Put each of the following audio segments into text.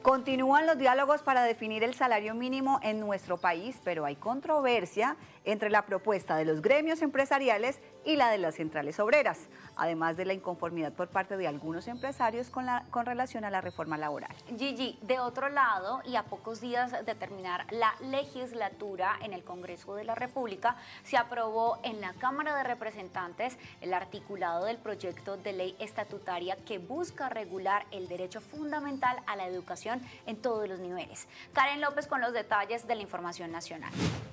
Continúan los diálogos para definir el salario mínimo en nuestro país, pero hay controversia entre la propuesta de los gremios empresariales y la de las centrales obreras, además de la inconformidad por parte de algunos empresarios con relación a la reforma laboral. Gigi, de otro lado, y a pocos días de terminar la legislatura en el Congreso de la República, se aprobó en la Cámara de Representantes el articulado del proyecto de ley estatutaria que busca regular el derecho fundamental a la educación en todos los niveles. Karen López con los detalles de la información nacional.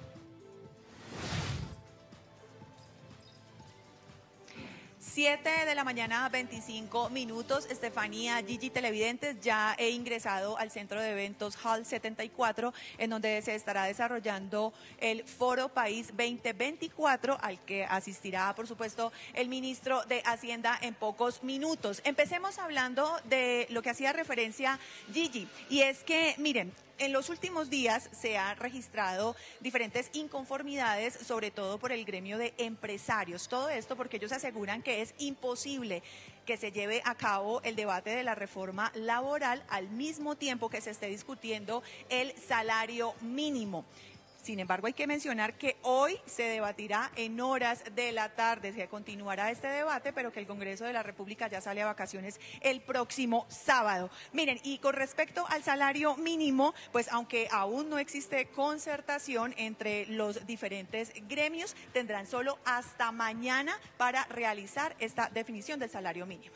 7 de la mañana, 25 minutos. Estefanía, Gigi, televidentes, ya he ingresado al centro de eventos Hall 74, en donde se estará desarrollando el Foro País 2024, al que asistirá, por supuesto, el ministro de Hacienda en pocos minutos. Empecemos hablando de lo que hacía referencia Gigi, y es que, miren, en los últimos días se han registrado diferentes inconformidades, sobre todo por el gremio de empresarios. Todo esto porque ellos aseguran que es imposible que se lleve a cabo el debate de la reforma laboral al mismo tiempo que se esté discutiendo el salario mínimo. Sin embargo, hay que mencionar que hoy se debatirá en horas de la tarde, se continuará este debate, pero que el Congreso de la República ya sale a vacaciones el próximo sábado. Miren, y con respecto al salario mínimo, pues aunque aún no existe concertación entre los diferentes gremios, tendrán solo hasta mañana para realizar esta definición del salario mínimo.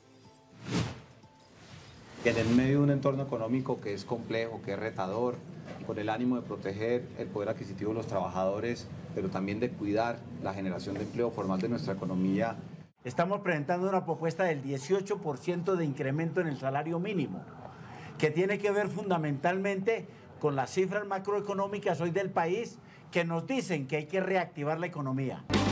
En el medio de un entorno económico que es complejo, que es retador, con el ánimo de proteger el poder adquisitivo de los trabajadores, pero también de cuidar la generación de empleo formal de nuestra economía. Estamos presentando una propuesta del 18% de incremento en el salario mínimo, que tiene que ver fundamentalmente con las cifras macroeconómicas hoy del país que nos dicen que hay que reactivar la economía.